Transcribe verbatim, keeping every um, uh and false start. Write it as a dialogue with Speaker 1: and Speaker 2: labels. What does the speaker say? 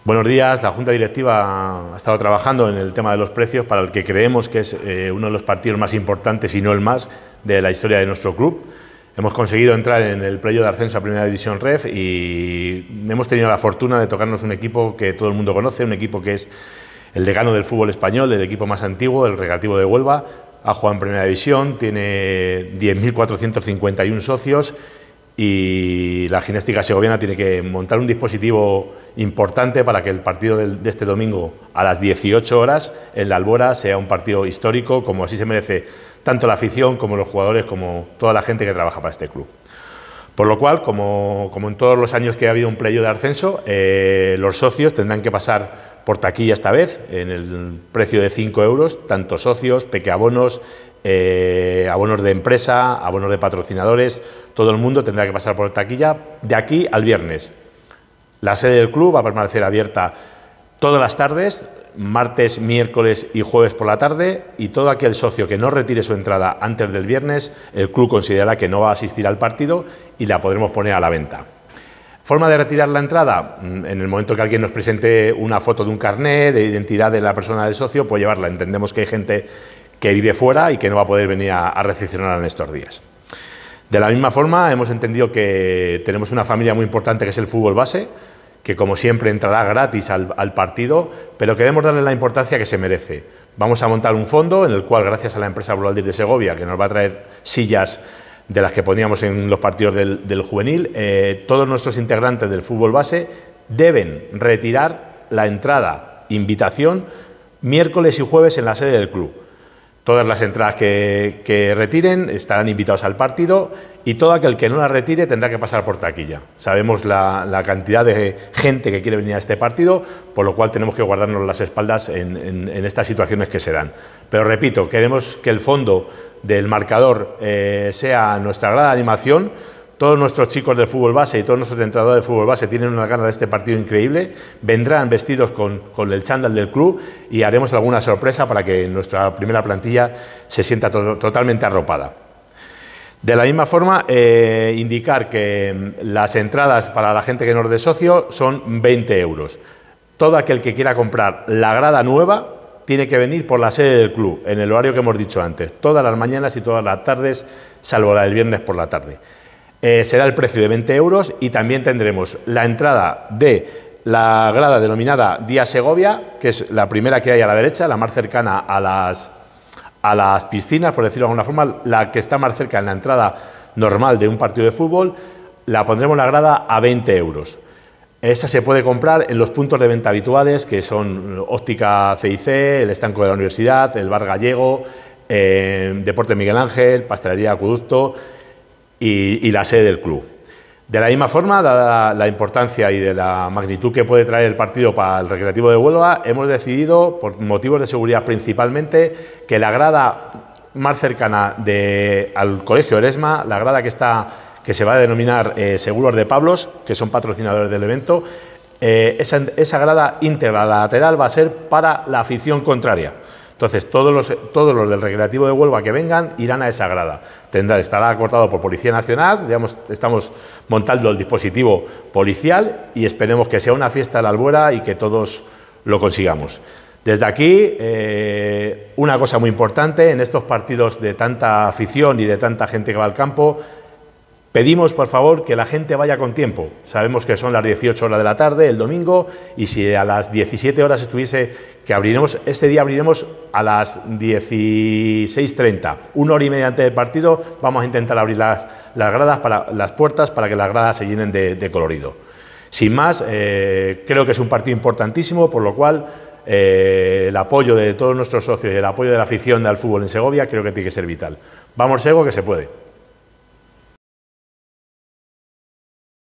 Speaker 1: Buenos días. La Junta Directiva ha estado trabajando en el tema de los precios para el que creemos que es eh, uno de los partidos más importantes, si no el más, de la historia de nuestro club. Hemos conseguido entrar en el playoff de ascenso a Primera División Ref y hemos tenido la fortuna de tocarnos un equipo que todo el mundo conoce, un equipo que es el decano del fútbol español, el equipo más antiguo, el Recreativo de Huelva. Ha jugado en Primera División, tiene diez mil cuatrocientos cincuenta y uno socios y la Gimnástica Segoviana tiene que montar un dispositivo importante para que el partido de este domingo a las dieciocho horas en la Albora sea un partido histórico, como así se merece tanto la afición como los jugadores, como toda la gente que trabaja para este club. Por lo cual, como, como en todos los años que ha habido un playoff de ascenso, eh, los socios tendrán que pasar por taquilla esta vez, en el precio de cinco euros, tanto socios, pequeabonos, eh, abonos de empresa, abonos de patrocinadores, todo el mundo tendrá que pasar por taquilla de aquí al viernes. La sede del club va a permanecer abierta todas las tardes, martes, miércoles y jueves por la tarde, y todo aquel socio que no retire su entrada antes del viernes, el club considerará que no va a asistir al partido y la podremos poner a la venta. Forma de retirar la entrada: en el momento que alguien nos presente una foto de un carnet de identidad de la persona del socio, pues llevarla. Entendemos que hay gente que vive fuera y que no va a poder venir a, a recepcionar en estos días. De la misma forma, hemos entendido que tenemos una familia muy importante que es el fútbol base, que como siempre entrará gratis al, al partido, pero queremos darle la importancia que se merece. Vamos a montar un fondo en el cual, gracias a la empresa Broaldil de Segovia, que nos va a traer sillas de las que poníamos en los partidos del, del juvenil, eh, todos nuestros integrantes del fútbol base deben retirar la entrada, invitación, miércoles y jueves en la sede del club. Todas las entradas que, que retiren estarán invitados al partido y todo aquel que no las retire tendrá que pasar por taquilla. Sabemos la, la cantidad de gente que quiere venir a este partido, por lo cual tenemos que guardarnos las espaldas en, en, en estas situaciones que se dan. Pero repito, queremos que el fondo del marcador eh, sea nuestra grada de animación. Todos nuestros chicos de fútbol base y todos nuestros entrenadores de fútbol base tienen una gana de este partido increíble. Vendrán vestidos con, con el chándal del club y haremos alguna sorpresa para que nuestra primera plantilla se sienta to totalmente arropada. De la misma forma, eh, indicar que las entradas para la gente que no es de socio son veinte euros. Todo aquel que quiera comprar la grada nueva tiene que venir por la sede del club, en el horario que hemos dicho antes, todas las mañanas y todas las tardes, salvo la del viernes por la tarde. Eh, será el precio de veinte euros y también tendremos la entrada de la grada denominada Día Segovia, que es la primera que hay a la derecha, la más cercana a las, a las piscinas, por decirlo de alguna forma, la que está más cerca en la entrada normal de un partido de fútbol. La pondremos la grada a veinte euros. Esa se puede comprar en los puntos de venta habituales, que son Óptica C I C, el Estanco de la Universidad, el Bar Gallego, eh, Deporte Miguel Ángel, Pastelería Acueducto y, y la sede del club. De la misma forma, dada la importancia y de la magnitud que puede traer el partido para el Recreativo de Huelva, hemos decidido, por motivos de seguridad principalmente, que la grada más cercana de, al Colegio Eresma, la grada que está que se va a denominar eh, Seguros de Pablos, que son patrocinadores del evento, eh, esa, esa grada íntegra lateral va a ser para la afición contraria. Entonces, todos los, todos los del Recreativo de Huelva que vengan irán a esa grada. Tendrá, estará acordado por Policía Nacional, digamos, estamos montando el dispositivo policial y esperemos que sea una fiesta de la Albora y que todos lo consigamos. Desde aquí, eh, una cosa muy importante, en estos partidos de tanta afición y de tanta gente que va al campo, pedimos, por favor, que la gente vaya con tiempo. Sabemos que son las dieciocho horas de la tarde, el domingo, y si a las diecisiete horas estuviese, que abriremos, este día abriremos a las dieciséis treinta, una hora y media antes del partido, vamos a intentar abrir las, las gradas, para, las puertas, para que las gradas se llenen de, de colorido. Sin más, eh, creo que es un partido importantísimo, por lo cual eh, el apoyo de todos nuestros socios y el apoyo de la afición del fútbol en Segovia creo que tiene que ser vital. Vamos, Sego, que se puede.